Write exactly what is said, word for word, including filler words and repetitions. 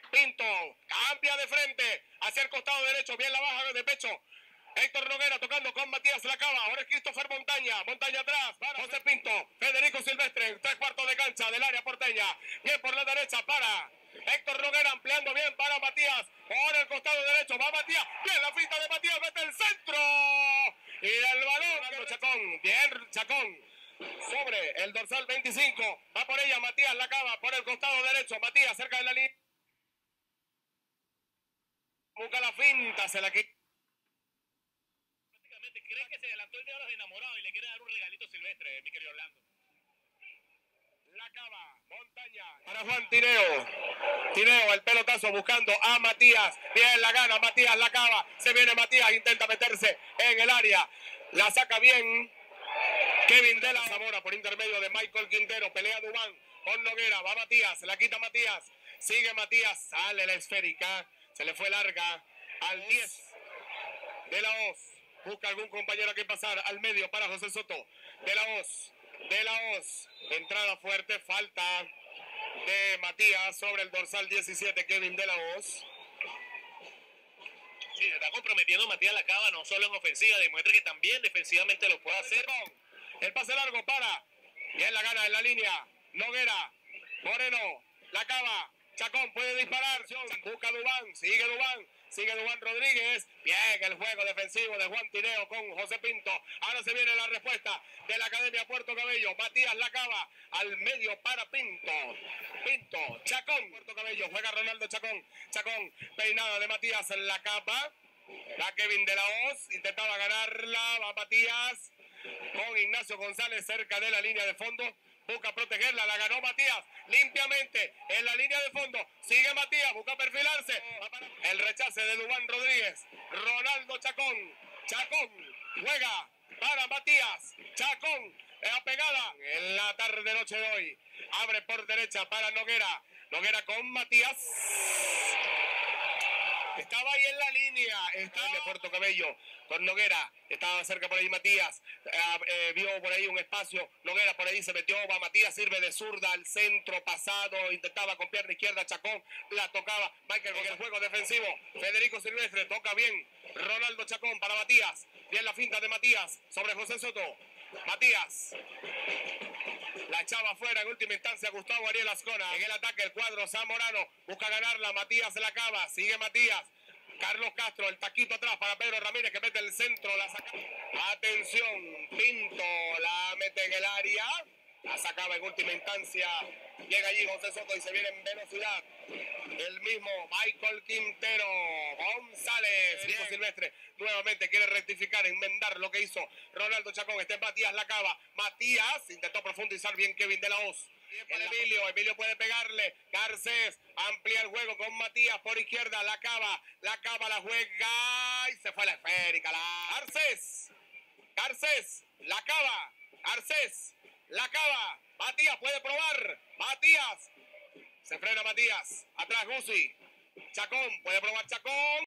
Pinto, cambia de frente, hacia el costado derecho, bien la baja de pecho. Héctor Noguera tocando con Matías Lacaba. Ahora es Christopher Montaña. Montaña atrás. Para José Pinto. Federico Silvestre. Tres cuartos de cancha del área porteña. Bien por la derecha para Héctor Noguera. Ampliando bien para Matías. Por el costado derecho. Va Matías. Bien la finta de Matías. Mete el centro. Y el balón. Chacón. Bien Chacón. Sobre el dorsal veinticinco. Va por ella Matías Lacaba. Por el costado derecho. Matías cerca de la línea. Busca la finta. Se la quita. ¿Cree que se adelantó el día de los enamorados y le quiere dar un regalito silvestre, mi querido Orlando? Lacaba, Montaña, para Juan Tineo. Tineo, el pelotazo buscando a Matías. Bien la gana, Matías Lacaba. Se viene Matías, intenta meterse en el área. La saca bien Kevin de la Zamora por intermedio de Michael Quintero. Pelea Dubán con Noguera. Va Matías, la quita Matías. Sigue Matías, sale la esférica. Se le fue larga al diez de la Hoz. Busca algún compañero que pasar al medio para José Soto. De la Hoz. De la Hoz. Entrada fuerte. Falta de Matías sobre el dorsal diecisiete. Kevin de la Hoz. Sí, se está comprometiendo Matías Lacaba no solo en ofensiva. Demuestra que también defensivamente lo puede hacer. El pase largo para. Bien la gana en la línea. Noguera. Moreno. Lacaba. Chacón puede disparar. Busca Dubán. Sigue Dubán. Sigue Dubán Rodríguez. Bien el juego defensivo de Juan Tineo con José Pinto. Ahora se viene la respuesta de la Academia Puerto Cabello. Matías Lacaba al medio para Pinto. Pinto. Chacón. Puerto Cabello. Juega Ronaldo Chacón. Chacón. Peinada de Matías Lacaba. La Kevin de la Hoz. Intentaba ganarla. Va Matías. Con Ignacio González cerca de la línea de fondo. Busca protegerla, la ganó Matías limpiamente en la línea de fondo. Sigue Matías, busca perfilarse. El rechace de Dubán Rodríguez. Ronaldo Chacón. Chacón juega para Matías. Chacón, la pegada en la tarde noche de hoy. Abre por derecha para Noguera. Noguera con Matías. Estaba ahí en la línea, estaba de Puerto Cabello con Noguera, estaba cerca por ahí Matías, eh, eh, vio por ahí un espacio, Noguera por ahí se metió, va Matías, sirve de zurda al centro pasado, intentaba con pierna izquierda, Chacón, la tocaba, Michael con el juego defensivo, Federico Silvestre, toca bien, Ronaldo Chacón para Matías, bien la finta de Matías sobre José Soto, Matías. La echaba afuera en última instancia Gustavo Ariel Ascona. En el ataque el cuadro Zamorano. Busca ganarla. Matías la acaba. Sigue Matías. Carlos Castro. El taquito atrás para Pedro Ramírez que mete el centro. La saca. Atención. Pinto la mete en el área. La sacaba en última instancia. Llega allí José Soto y se viene en velocidad. El mismo Michael Quintero. González. Diego Silvestre nuevamente quiere rectificar, enmendar lo que hizo Ronaldo Chacón. Este es Matías Lacaba. Matías intentó profundizar bien Kevin de la Hoz. El Emilio, Emilio puede pegarle. Garcés amplía el juego con Matías por izquierda. Lacaba, Lacaba la juega y se fue la esférica. La... Garcés, Garcés, Lacaba, Garcés, Lacaba. Matías puede probar. Matías. Se frena Matías. Atrás Guzzi. Chacón. Puede probar Chacón.